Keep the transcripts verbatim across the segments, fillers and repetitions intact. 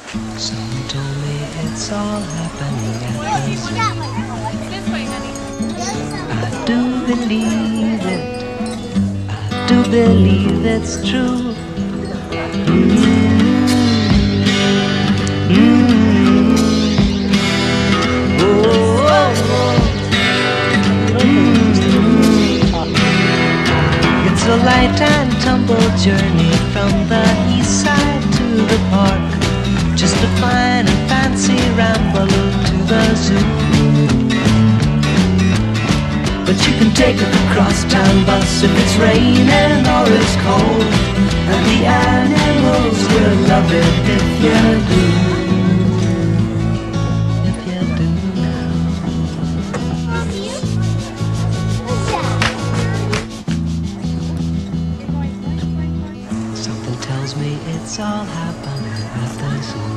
Someone told me it's all happening at the zoo. I do believe it. I do believe it's true. Mm-hmm. Oh, oh, oh. Mm-hmm. It's a light and tumble journey from the east side to the park. Just a fine and fancy ramble to the zoo. But you can take a crosstown bus if it's raining or it's cold, and the animals will love it if you do. If you do now. Something tells me it's all happening at the zoo.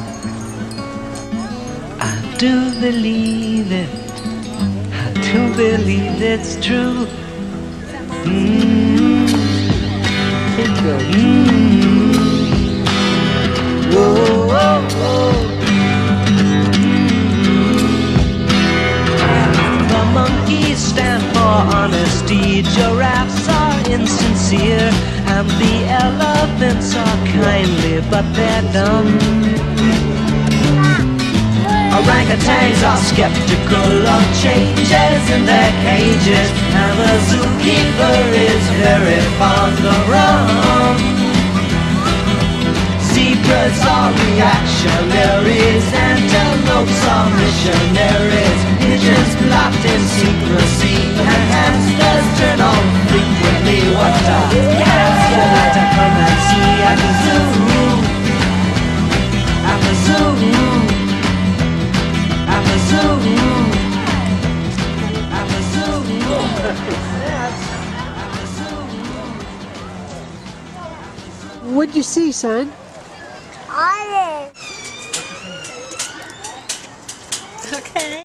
I do believe it. I do believe it's true. Mm-hmm. Mm-hmm. Whoa, whoa, whoa. Mm-hmm. The monkeys stand for honesty, giraffes are insincere, and the elephants are kindly, but they're dumb. Orangutans are skeptical of changes in their cages, and the zookeeper is very fond of rum. Zebras are reactionaries, antelopes are missionaries, pigeons locked in secrecy, and hamsters turn on frequently. What a hamster like to come and see at the zoo, at the zoo. What'd you see, son? Olive. Okay.